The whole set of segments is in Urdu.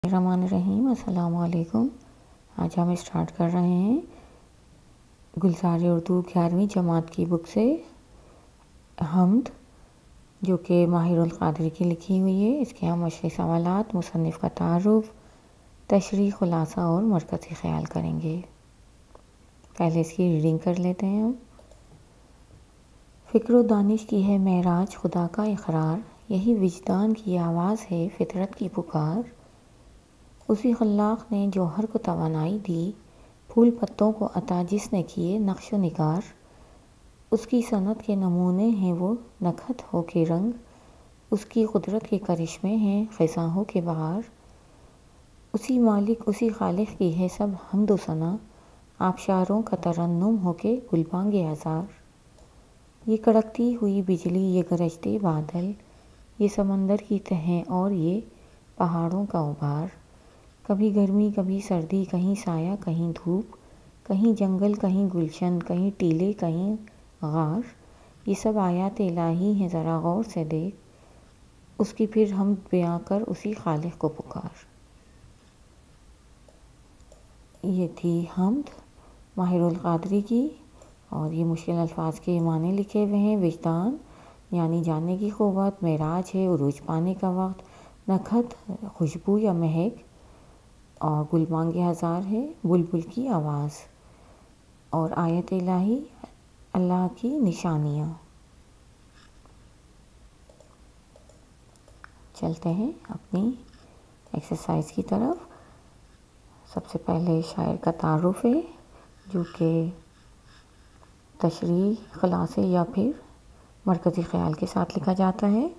الرحمن الرحیم۔ السلام علیکم۔ آج ہم اسٹارٹ کر رہے ہیں گلزار اردو 11ویں جماعت کی بک سے حمد، جو کہ ماہر القادری کی لکھی ہوئی ہے۔ اس کے ہم مشرحی سوالات، مصنف کا تعارف، تشریح، خلاصہ اور مرکزی خیال کریں گے۔ پہلے اس کی ریڈنگ کر لیتے ہیں ہم۔ فکر و دانش کی ہے معراج خدا کا اقرار، یہی وجدان کی آواز ہے فطرت کی پکار۔ اسی خلاق نے جوہر کو توانائی دی، پھول پتوں کو عطا جس نے کیے نقش و نگار۔ اس کی صنعت کے نمونے ہیں وہ نکھت ہو کے رنگ، اس کی قدرت کے کرشمے ہیں خزاں ہو کے بہار۔ اسی مالک اسی خالق کی ہے سب حمد و ثنا، آبشاروں کا ترنم ہو کے گلبانگ ہزار۔ یہ کڑکتی ہوئی بجلی، یہ گرجتے بادل، یہ سمندر کی تہیں اور یہ پہاڑوں کا غبار۔ کبھی گرمی کبھی سردی، کہیں سایہ کہیں دھوپ، کہیں جنگل کہیں گلشن، کہیں ٹیلے کہیں غار۔ یہ سب آیات الہی ہیں، ذرا غور سے دیکھ، اس کی پھر حمد بیاں کر اسی خالق کو پکار۔ یہ تھی حمد ماہر القادری کی، اور یہ مشکل الفاظ کے معنی لکھے ہوئے ہیں۔ وجدان یعنی جاننے کی قوت، معراج ہے عروج پانے کا وقت، نکھت خوشبو یا مہک، اور گلبانگ ہزار ہے بلبل کی آواز، اور آیت الہی اللہ کی نشانیاں۔ چلتے ہیں اپنی ایکسرسائز کی طرف۔ سب سے پہلے شاعر کا تعارف ہے، جو کہ تشریح، خلاصے یا پھر مرکزی خیال کے ساتھ لکھا جاتا ہے۔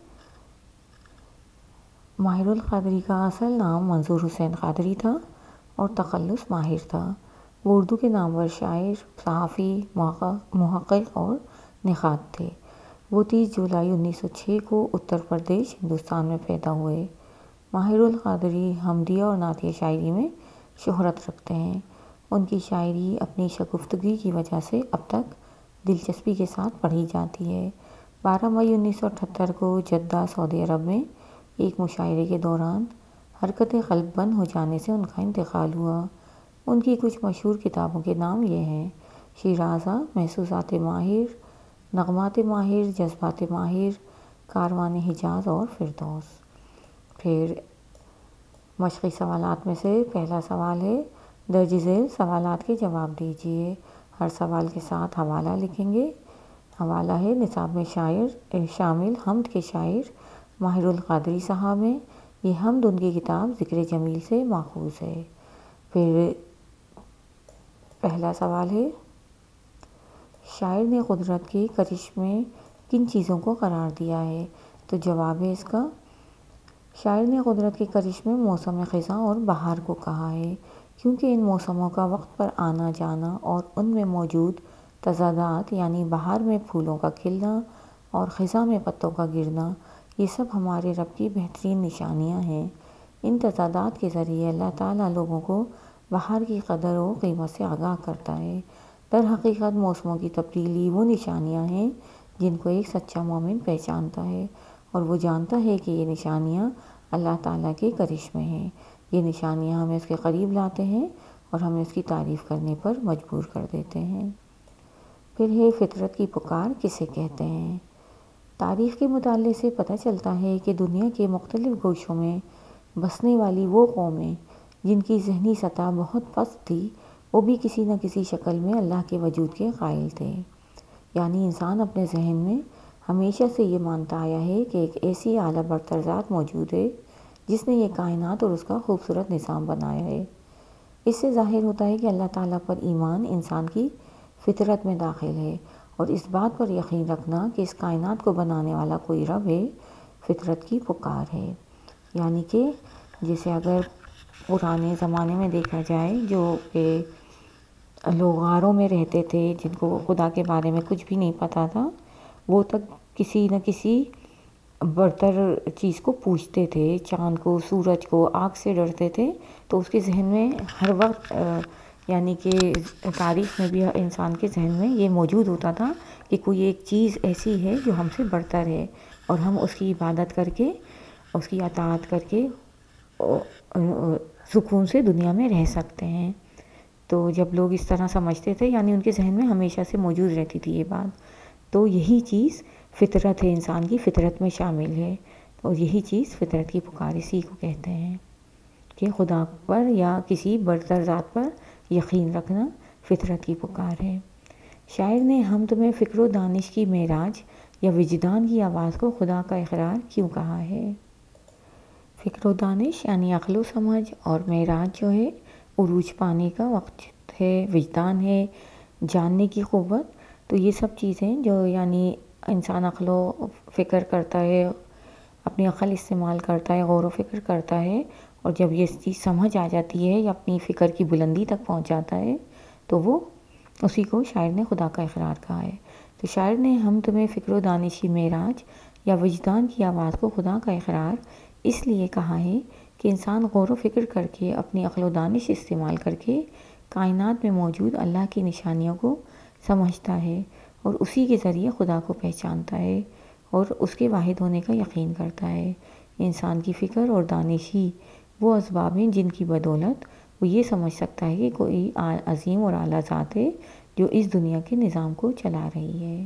ماہر القادری کا اصل نام منظور حسین قادری تھا اور تخلص ماہر تھا۔ وہ اردو کے نامور شاعر، صحافی، محقق اور نقاد تھے۔ وہ 30 جولائی 1906 کو اتر پردیش، ہندوستان میں پیدا ہوئے۔ ماہر القادری حمدیہ اور نعتیہ شاعری میں شہرت رکھتے ہیں۔ ان کی شاعری اپنی شگفتگی کی وجہ سے اب تک دلچسپی کے ساتھ پڑھی جاتی ہے۔ 12 مئی 1978 کو جدہ، سعودی عرب میں ایک مشاعرے کے دوران حرکت قلب بند ہو جانے سے ان کا انتقال ہوا۔ ان کی کچھ مشہور کتابوں کے نام یہ ہیں: شیرازہ، محسوسات ماہر، نغمات ماہر، جذبات ماہر، کاروان حجاز اور فردوس۔ پھر مشقی سوالات میں سے پہلا سوال ہے: درج ذیل سوالات کے جواب دیجیے۔ ہر سوال کے ساتھ حوالہ لکھیں گے۔ حوالہ ہے نصاب میں شامل حمد کے شاعر ماہر القادری صاحب ہیں۔ یہ حمد ان کی کتاب ذکر جمیل سے ماخوذ ہے۔ پھر پہلا سوال ہے: شاعر نے قدرت کے کرشمے کن چیزوں کو قرار دیا ہے؟ تو جواب ہے اس کا: شاعر نے قدرت کے کرشمے موسم خزاں اور بہار کو کہا ہے، کیونکہ ان موسموں کا وقت پر آنا جانا اور ان میں موجود تضادات، یعنی بہار میں پھولوں کا کھلنا اور خزاں میں پتوں کا گرنا، یہ سب ہمارے رب کی بہترین نشانیاں ہیں۔ ان تضادات کے ذریعے اللہ تعالیٰ لوگوں کو بہار کی قدر و قیمت سے آگاہ کرتا ہے۔ در حقیقت موسموں کی تبدیلی وہ نشانیاں ہیں جن کو ایک سچا مومن پہچانتا ہے، اور وہ جانتا ہے کہ یہ نشانیاں اللہ تعالیٰ کے کرشمے ہیں۔ یہ نشانیاں ہمیں اس کے قریب لاتے ہیں اور ہمیں اس کی تعریف کرنے پر مجبور کر دیتے ہیں۔ پھر ہے فطرت کی پکار کسے کہتے ہیں؟ تاریخ کے مطالعے سے پتہ چلتا ہے کہ دنیا کے مختلف گوشوں میں بسنے والی وہ قومیں جن کی ذہنی سطح بہت پست تھی، وہ بھی کسی نہ کسی شکل میں اللہ کے وجود کے قائل تھے۔ یعنی انسان اپنے ذہن میں ہمیشہ سے یہ مانتا آیا ہے کہ ایک ایسی اعلیٰ برتر ذات موجود ہے جس نے یہ کائنات اور اس کا خوبصورت نظام بنایا ہے۔ اس سے ظاہر ہوتا ہے کہ اللہ تعالیٰ پر ایمان انسان کی فطرت میں داخل ہے، اور اس بات پر یقین رکھنا کہ اس کائنات کو بنانے والا کوئی رب ہے، فطرت کی پکار ہے۔ یعنی کہ جیسے اگر پرانے زمانے میں دیکھا جائے، جو کہ لوگ غاروں میں رہتے تھے، جن کو خدا کے بارے میں کچھ بھی نہیں پتا تھا، وہ تک کسی نہ کسی برتر چیز کو پوجتے تھے، چاند کو، سورج کو، آگ سے ڈرتے تھے۔ تو اس کے ذہن میں ہر وقت یعنی کہ تاریخ میں بھی انسان کے ذہن میں یہ موجود ہوتا تھا کہ کوئی ایک چیز ایسی ہے جو ہم سے برتر ہے، اور ہم اس کی عبادت کر کے، اس کی اطاعت کر کے सुकून से दुनिया में रह सकते हैं। तो जब लोग इस तरह समझते थे, यानी उनके जहन में हमेशा से मौजूद रहती थी ये बात, तो यही चीज़ फितरत है, इंसान की फितरत में शामिल है। और यही चीज़ फितरत की पुकार इसी को कहते हैं कि खुदा पर या किसी बरतर ज़ात पर यकीन रखना फितरत की पुकार है। शायर ने हम तुम्हें फ़िक्र दानिश की मेराज या विजदान की आवाज़ को खुदा का इकरार क्यों कहा है? फ़िक्र दानिश यानी अक्ल समझ, और मेराज जो है उरूज पाने का वक्त है, विजदान है, जानने की क़ुव्वत। तो ये सब चीज़ें जो यानी इंसान अक्ल फ़िक्र करता है, अपनी अक्ल इस्तेमाल करता है, गौर व फ़िक्र करता है, और जब ये चीज़ समझ आ जाती है या अपनी फ़िक्र की बुलंदी तक पहुंच जाता है, तो वो उसी को शायर ने खुदा का इकरार कहा है। तो शायर ने हम तुम्हें फ़िक्र दानिश की मेराज या विजदान की आवाज़ को खुदा का इकरार इसलिए कहा है कि इंसान गौर व फ़िक्र करके, अपनी अक्ल व दानिश इस्तेमाल करके कायनात में मौजूद अल्लाह की निशानियों को समझता है और उसी के ज़रिए खुदा को पहचानता है और उसके वाहिद होने का यकीन करता है। इंसान की फ़िक्र और दानिश ही वो असबाब हैं जिनकी बदौलत वो ये समझ सकता है कि कोई अजीम और आला ज़ात है जो इस दुनिया के निज़ाम को चला रही है।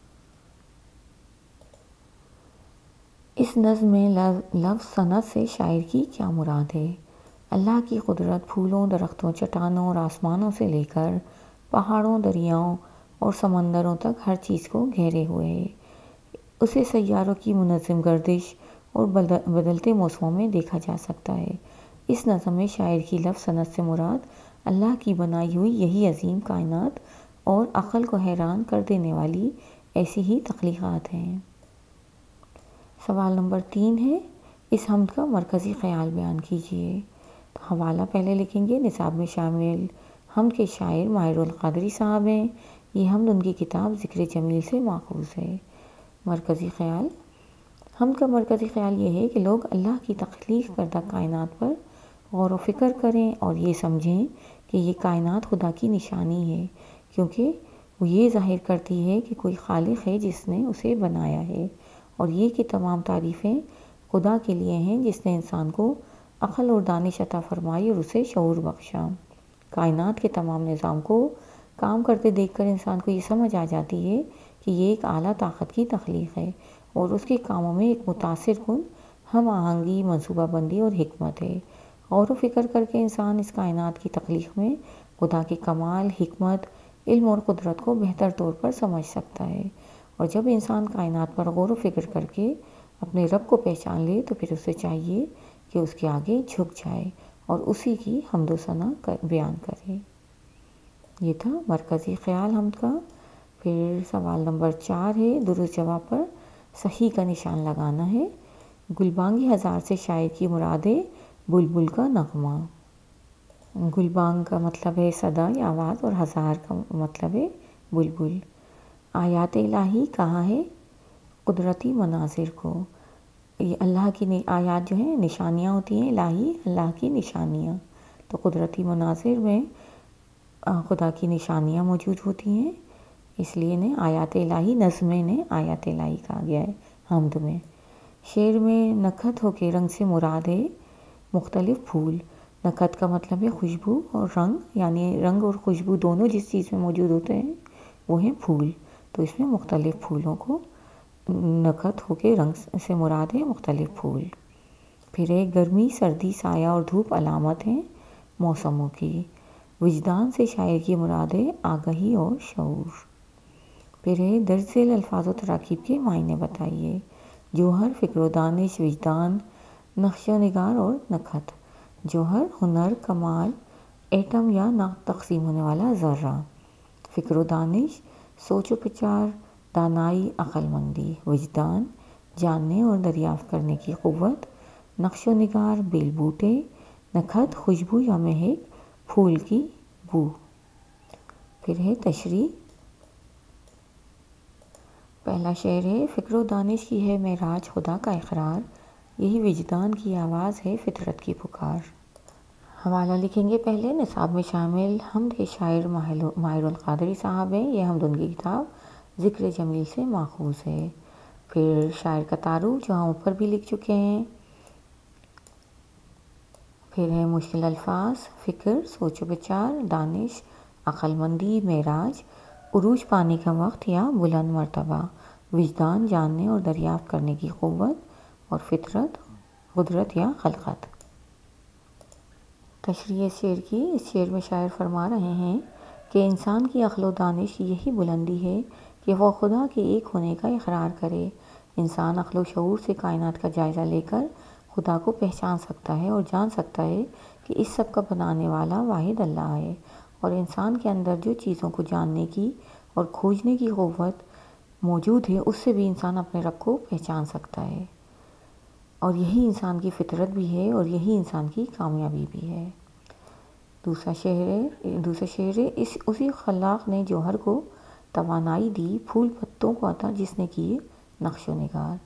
इस नज़्म में लफ्ज़ सनत से शायर की क्या मुराद है? अल्लाह की कुदरत फूलों, दरख्तों, चट्टानों और आसमानों से लेकर पहाड़ों, दरियाओं और समंदरों तक हर चीज़ को घेरे हुए है। उसे सैयारों की मुनज़्ज़म गर्दिश और बदलते मौसमों में देखा जा सकता है। इस नज़्म में शायर की लफ्ज़ सनत से मुराद अल्लाह की बनाई हुई यही अजीम कायनात और अक़ल को हैरान कर देने वाली ऐसी ही तख्लीक़ात हैं। सवाल नंबर 3 है, इस हम्द का मरकज़ी ख़याल बयान कीजिए। तो हवाला पहले लिखेंगे, निसाब में शामिल हम्द के शायर माहिरुल क़ादरी साहब हैं। ये हम्द उनकी किताब ज़िक्र जमील से माख़ूज़ है। मरकज़ी ख़याल, हम्द का मरकज़ी ख़याल ये है कि लोग अल्लाह की तख्लीक़ करदा कायनात पर गौर व फ़िक्र करें और ये समझें कि ये कायनात खुदा की निशानी है, क्योंकि वो ये ज़ाहिर करती है कि कोई खालिक है जिसने उसे बनाया है, और ये कि तमाम तारीफ़ें खुदा के लिए हैं जिसने इंसान को अक़ल और दानिश अता फ़रमाई और उसे शऊर बख्शा। कायनात के तमाम निज़ाम को काम करते देखकर इंसान को ये समझ आ जाती है कि ये एक आला ताकत की तख्लीक़ है और उसके कामों में एक मुतासिर कुन हम आहंगी, मनसूबाबंदी और हिकमत है। गौर व फ़िक्र करके इंसान इस कायनात की तख्लीक़ में खुदा के कमाल, हिकमत, इल्म और कुदरत को बेहतर तौर पर समझ सकता है। और जब इंसान कायनात पर गौर व फ़िक्र करके अपने रब को पहचान ले, तो फिर उसे चाहिए कि उसके आगे झुक जाए और उसी की हम्द व सना बयान करे। ये था मरकज़ी ख़याल हम्द का। फिर सवाल नंबर 4 है, दुरुस्त जवाब पर सही का निशान लगाना है। गुलबांगी हज़ार से शायर की मुराद है बुलबुल का नगमा। गुलबांग का मतलब है सदा या आवाज़ और हज़ार का मतलब है बुलबुल। आयात इलाही कहा है कुदरती मनाजिर को। ये अल्लाह की आयात जो है निशानियाँ होती हैं, इलाही अल्लाह की निशानियाँ। तो कुदरती मनाजिर में खुदा की निशानियाँ मौजूद होती हैं, इसलिए ने आयात इलाही, नज़्म ने आयात इलाही कहा गया है हम्द में। शेर में नखत हो के रंग से मुराद है मुख्तलिफ फूल। नखत का मतलब है खुशबू और रंग, यानी रंग और खुशबू दोनों जिस चीज़ में मौजूद होते हैं वो हैं फूल। तो इसमें मुख्तलिफ फूलों को नखत हो के रंग से मुराद है मुख्तलिफ फूल। फिर है गर्मी, सर्दी, साया और धूप अलामत हैं मौसमों की। विजदान से शायर की मुराद है आगाही और शऊर। फिर है दर्ज झेल अल्फाज व तराकीब के मायने बताइए। जौहर, फ़िक्र दानिश, विजदान, नक्श निगार और नखत। जौहर हुनर, कमाल, एटम या ना तकसीम होने वाला ज़र्रा। फ़िक्र दानिश सोच व विचार, दानाई, अक्लमंदी। विजदान जानने और दरियाफ़्त करने की क़ुव्वत। नक्श निगार बेल बूटे। नखत खुशबू या महक, फूल की बू। फिर है तशरीह। पहला शेर है, फ़िक्र दानिश की है मेराज खुदा का इकरार, यही विजदान की आवाज़ है फितरत की पुकार। हवाला लिखेंगे पहले, निसाब में शामिल हम्द के शायर माहिरुल क़ादरी साहब हैं। ये हम्द उनकी किताब ज़िक्र जमील से माख़ूज़ है। फिर शायर का तारुफ जो हम ऊपर भी लिख चुके हैं। پھر ہے مشکل الفاظ، فکر، سوچ و بچار، دانش، عقل مندی، معراج، عروج پانے کا وقت یا بلند مرتبہ، وجدان، جاننے اور دریافت کرنے کی قوت، اور فطرت، قدرت یا خلقت۔ تشریح شعر کی، اس شعر میں شاعر فرما رہے ہیں کہ انسان کی عقل و دانش کی یہی بلندی ہے کہ وہ خدا کے ایک ہونے کا اقرار کرے۔ انسان عقل و شعور سے کائنات کا جائزہ لے کر خدا کو پہچان سکتا ہے اور جان سکتا ہے کہ اس سب کا بنانے والا واحد اللہ ہے، اور انسان کے اندر جو چیزوں کو جاننے کی اور کھوجنے کی قوت موجود ہے، اس سے بھی انسان اپنے رب کو پہچان سکتا ہے، اور یہی انسان کی فطرت بھی ہے اور یہی انسان کی کامیابی بھی ہے۔ دوسرا شعر ہے، اسی خلاق نے جوہر کو توانائی دی، پھول پتوں کو عطا جس نے کیے نقش و نگار۔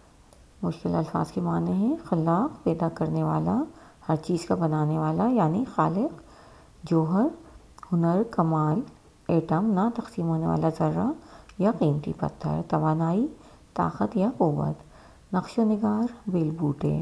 مشکل الفاظ کے معنی ہیں خلاق، پیدا کرنے والا، ہر چیز کا بنانے والا یعنی خالق، جوہر، ہنر، کمال، ایٹم، نہ تقسیم ہونے والا ذرہ یا قیمتی پتھر، توانائی، طاقت یا قوت، نقش و نگار، بیل بوٹے۔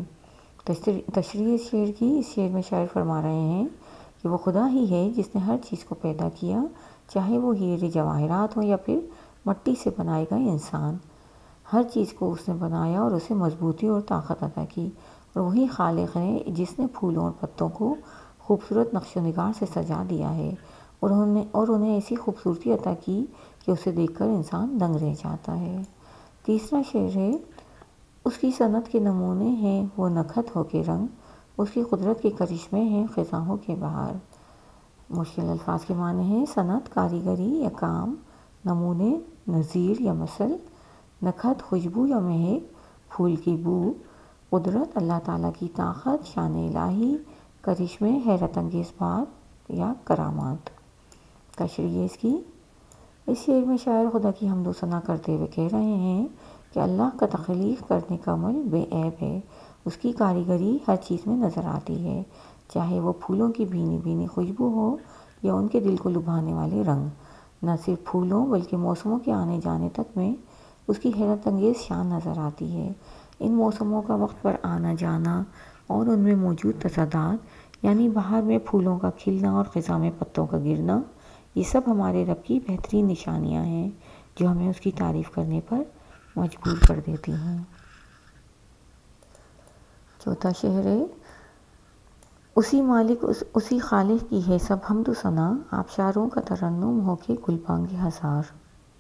تشریح شعر کی، اس شعر میں شاعر فرما رہے ہیں کہ وہ خدا ہی ہے جس نے ہر چیز کو پیدا کیا، چاہے وہ ہیرے جواہرات ہوں یا پھر مٹی سے بنائے گئے انسان۔ ہر چیز کو اس نے بنایا اور اسے مضبوطی اور طاقت عطا کی، اور وہی خالق ہے جس نے پھولوں اور پتوں کو خوبصورت نقش و نگار سے سجا دیا ہے، اور انہیں ایسی خوبصورتی عطا کی کہ اسے دیکھ کر انسان دنگ رہ جاتا ہے۔ تیسرا شعر ہے، اس کی صنعت کے نمونے ہیں وہ نکھت ہو کے رنگ، اس کی قدرت کے کرشمے ہیں خزاں کے بہار۔ مشکل الفاظ کے معنی ہیں صنعت، کاریگری یا کام، نمونے، نظیر یا مثل، نکھت، خوشبو یا مہک، پھول کی بو، قدرت، اللہ تعالیٰ کی طاقت، شان الہی، کرشمے، حیرت انگیز بات یا کرامات۔ تشریح اس کی، اس شعر میں شاعر خدا کی حمد و ثنا کرتے ہوئے کہہ رہے ہیں کہ اللہ کا تخلیق کرنے کا عمل بے عیب ہے، اس کی کاریگری ہر چیز میں نظر آتی ہے، چاہے وہ پھولوں کی بھینی بھینی خوشبو ہو یا ان کے دل کو لبھانے والے رنگ۔ نہ صرف پھولوں بلکہ موسموں کے آنے جانے تک میں اس کی حیرت انگیز شان نظر آتی ہے۔ ان موسموں کا وقت پر آنا جانا اور ان میں موجود تضادات، یعنی بہار میں پھولوں کا کھلنا اور خزاں میں پتوں کا گرنا، یہ سب ہمارے رب کی بہترین نشانیاں ہیں جو ہمیں اس کی تعریف کرنے پر مجبور کر دیتی ہیں۔ چوتھا شعر ہے، اسی مالک اسی خالق کی ہے سب حمد و ثنا، آبشاروں کا ترنم ہو کے گل بانگ ہزار۔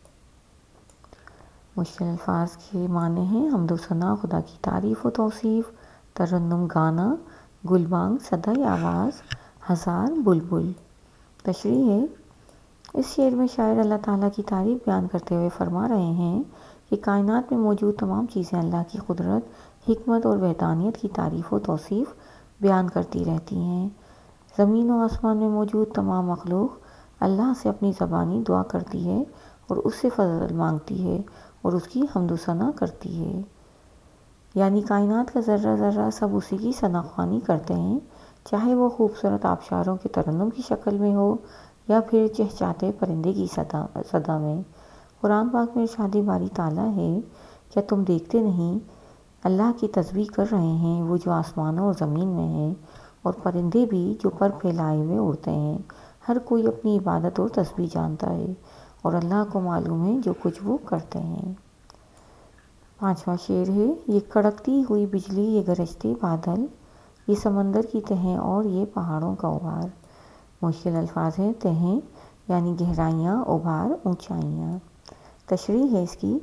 مشکل الفاظ کے معنی ہیں حمد و ثنا، خدا کی تعریف و توصیف، ترنم گانا، گل بانگ صدائے آواز، ہزار بلبل۔ تشریح ہے، اس شعر میں شاعر اللہ تعالیٰ کی تعریف بیان کرتے ہوئے فرما رہے ہیں کہ کائنات میں موجود تمام چیزیں اللہ کی قدرت، حکمت اور وحدانیت کی تعریف و توصیف بیان کرتی رہتی ہیں۔ زمین و آسمان میں موجود تمام مخلوق اللہ سے اپنی زبانی دعا کرتی ہے اور اس سے فضل مانگتی ہے اور اس کی حمد و ثنا کرتی ہے، یعنی کائنات کا ذرہ ذرہ سب اسی کی ثنا خوانی کرتے ہیں، چاہے وہ خوبصورت آبشاروں کے ترنم کی شکل میں ہو یا پھر چہچہاتے پرندے کی صدا میں۔ قرآن پاک میں ارشاد باری تعالیٰ ہے، کیا تم دیکھتے نہیں اللہ کی تسبیح کر رہے ہیں وہ جو آسمانوں اور زمین میں ہیں، اور پرندے بھی جو پر پھیلائے ہوئے اڑتے ہیں، ہر کوئی اپنی عبادت اور تسبیح جانتا ہے اور اللہ کو معلوم ہے جو کچھ وہ کرتے ہیں۔ پانچواں شعر ہے، یہ کڑکتی ہوئی بجلی، یہ گرجتے بادل، یہ سمندر کی تہیں اور یہ پہاڑوں کا غبار۔ مشکل الفاظ ہیں تہیں یعنی گہرائیاں، غبار اونچائیاں۔ تشریح ہے اس کی،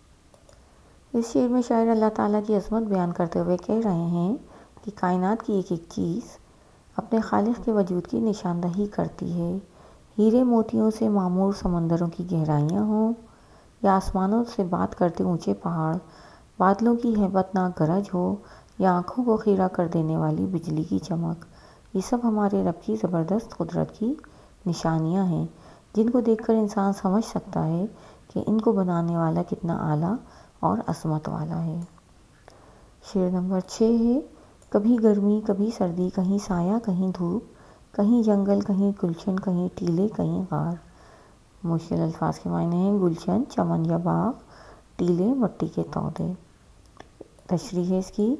اس شعر میں شاعر اللہ تعالیٰ کی عظمت بیان کرتے ہوئے کہہ رہے ہیں کہ کائنات کی ایک ایک چیز اپنے خالق کے وجود کی نشاندہی کرتی ہے، ہیرے موتیوں سے معمور سمندروں کی گہرائیاں ہوں یا آسمانوں سے بات کرتے اونچے پہاڑ، بادلوں کی ہیبت ناک گرج ہو یا آنکھوں کو خیرہ کر دینے والی بجلی کی چمک، یہ سب ہمارے رب کی زبردست قدرت کی نشانیاں ہیں جن کو دیکھ کر انسان سمجھ سکتا ہے کہ ان کو بنانے والا کتنا اعلیٰ اور عظمت والا ہے۔ شعر نمبر 6 ہے، کبھی گرمی کبھی سردی، کہیں سایہ کہیں دھوپ، کہیں جنگل کہیں گلشن، کہیں ٹیلے کہیں غار۔ مشکل الفاظ کے معنی ہیں گلشن چمن یا باغ، ٹیلے مٹی کے تودے۔ تشریح ہے اس کی،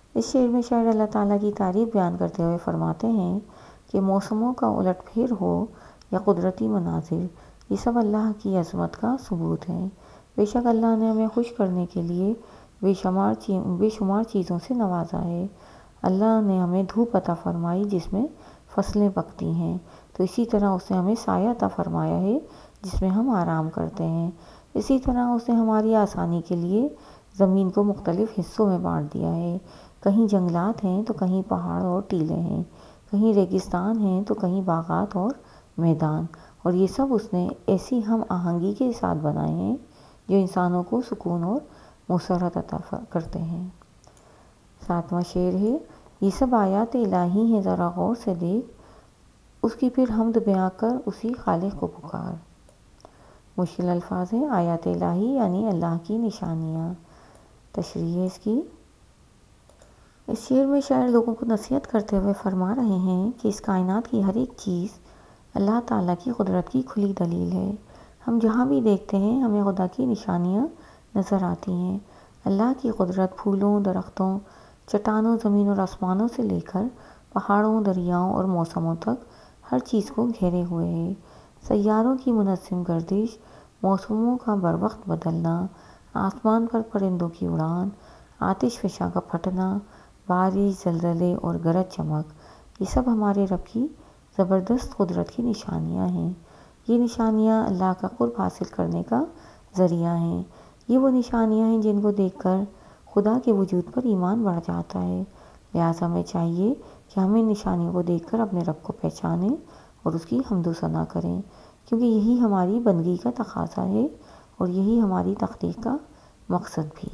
اس شعر میں شاعر اللہ تعالیٰ کی تعریف بیان کرتے ہوئے فرماتے ہیں کہ موسموں کا الٹ پھیر ہو یا قدرتی مناظر، یہ سب اللہ کی عظمت کا ثبوت ہے۔ بے شک اللہ نے ہمیں خوش کرنے کے لیے بے شمار چیزوں سے نوازا ہے۔ اللہ نے ہمیں دھوپ عطا فرمائی جس میں فصلیں پکتی ہیں، تو اسی طرح اس نے ہمیں سایہ عطا فرمایا ہے جس میں ہم آرام کرتے ہیں۔ اسی طرح اس نے ہماری آسانی کے لیے زمین کو مختلف حصوں میں بانٹ دیا ہے، کہیں جنگلات ہیں تو کہیں پہاڑ اور ٹیلے ہیں، کہیں ریگستان ہیں تو کہیں باغات اور میدان، اور یہ سب اس نے ایسی ہم آہنگی کے ساتھ بنائے ہیں جو انسانوں کو سکون اور مسرت عطا کرتے ہیں۔ 7واں شعر ہے، یہ سب آیات الہی ہیں ذرا غور سے دیکھ، اس کی پھر حمد بیاں کر اسی خالق کو پکار۔ مشکل الفاظ ہیں۔ آیات الہی یعنی اللہ کی نشانیاں۔ تشریح ہے اس کی۔ اس شعر میں شاعر لوگوں کو نصیحت کرتے ہوئے فرما رہے ہیں کہ اس کائنات کی ہر ایک چیز اللہ تعالیٰ کی قدرت کی کھلی دلیل ہے۔ ہم جہاں بھی دیکھتے ہیں ہمیں خدا کی نشانیاں نظر آتی ہیں۔ اللہ کی قدرت پھولوں، درختوں، چٹانوں، زمین اور آسمانوں سے لے کر پہاڑوں، دریاؤں اور موسموں تک ہر چیز کو گھیرے ہوئے ہے۔ سیاروں کی منظم گردش، موسموں کا بروقت بدلنا، آسمان پر پرندوں کی اڑان، آتش فشاں کا پھٹنا، بارش، زلزلے اور گرج چمک، یہ سب ہمارے رب کی زبردست قدرت کی نشانیاں ہیں۔ یہ نشانیاں اللہ کا قرب حاصل کرنے کا ذریعہ ہیں۔ یہ وہ نشانیاں ہیں جن کو دیکھ کر خدا کے وجود پر ایمان بڑھ جاتا ہے۔ لہٰذا ہمیں چاہیے کہ ہم ان نشانیوں کو دیکھ کر اپنے رب کو پہچانیں اور اس کی حمد و ثنا کریں، کیونکہ یہی ہماری بندگی کا تقاضا ہے اور یہی ہماری تخلیق کا مقصد بھی۔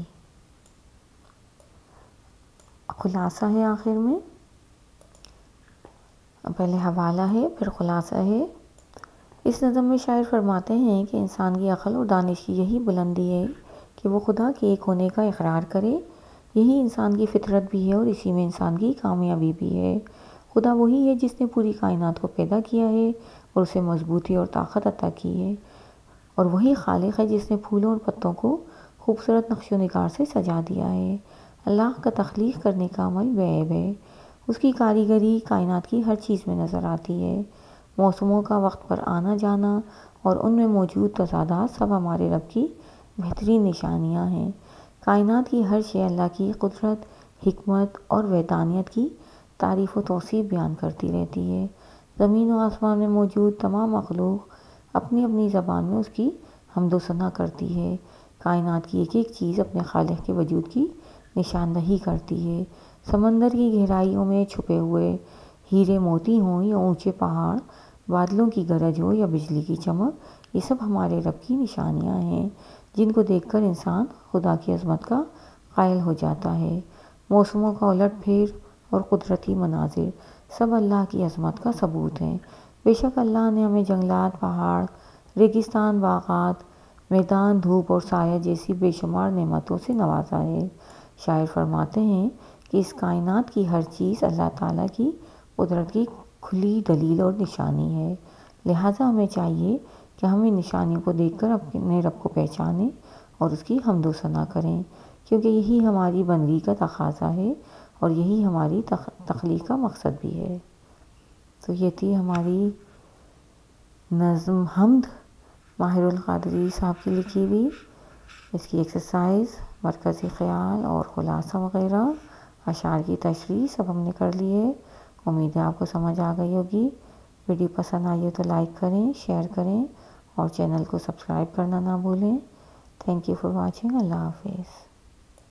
خلاصہ ہے آخر میں، پہلے حوالہ ہے پھر خلاصہ ہے۔ اس نظم میں شاعر فرماتے ہیں کہ انسان کی عقل اور دانش کی یہی بلندی ہے کہ وہ خدا کے ایک ہونے کا اقرار کرے، یہی انسان کی فطرت بھی ہے اور اسی میں انسان کی کامیابی بھی ہے۔ خدا وہی ہے جس نے پوری کائنات کو پیدا کیا ہے اور اسے مضبوطی اور طاقت عطا کی ہے، اور وہی خالق ہے جس نے پھولوں اور پتوں کو خوبصورت نقش و نگار سے سجا دیا ہے۔ اللہ کا تخلیق کرنے کا عمل بے عیب ہے، اس کی کاریگری کائنات کی ہر چیز میں نظر آتی ہے۔ موسموں کا وقت پر آنا جانا اور ان میں موجود تضادات سب ہمارے رب کی بہترین نشانیاں ہیں۔ کائنات کی ہر شے اللہ کی قدرت، حکمت اور وحدانیت کی تعریف و توصیف بیان کرتی رہتی ہے۔ زمین و آسمان میں موجود تمام مخلوق اپنی اپنی زبان میں اس کی حمد و ثنا کرتی ہے۔ کائنات کی ایک ایک چیز اپنے خالق کے وجود کی نشاندہی کرتی ہے۔ سمندر کی گہرائیوں میں چھپے ہوئے ہیرے موتی ہوں یا اونچے پہاڑ، بادلوں کی گرج ہو یا بجلی کی چمک، یہ سب ہمارے رب کی نشانیاں ہیں جن کو دیکھ کر انسان خدا کی عظمت کا قائل ہو جاتا ہے۔ موسموں کا الٹ پھیر اور قدرتی مناظر سب اللہ کی عظمت کا ثبوت ہیں۔ بے شک اللہ نے ہمیں جنگلات، پہاڑ، ریگستان، باغات، میدان، دھوپ اور سایہ جیسی بے شمار نعمتوں سے نوازا ہے۔ شاعر فرماتے ہیں کہ اس کائنات کی ہر چیز اللہ تعالیٰ کی قدرت کی کھلی دلیل اور نشانی ہے۔ لہٰذا ہمیں چاہیے کہ ہم ان نشانیوں کو دیکھ کر اپنے رب کو پہچانیں اور اس کی حمد و ثنا کریں، کیونکہ یہی ہماری بندگی کا تقاضا ہے اور یہی ہماری تخلیق کا مقصد بھی ہے۔ تو یہ تھی ہماری نظم حمد ماہر القادری صاحب کی لکھی ہوئی۔ اس کی ایکسرسائز، مرکزی خیال اور خلاصہ وغیرہ، اشعار کی تشریح سب ہم نے کر لی ہے۔ امید ہے آپ کو سمجھ آ گئی ہوگی۔ ویڈیو پسند آئی ہو تو لائک کریں، شیئر کریں اور چینل کو سبسکرائب کرنا نہ بھولیں۔ Thank you for watching. اللہ حافظ۔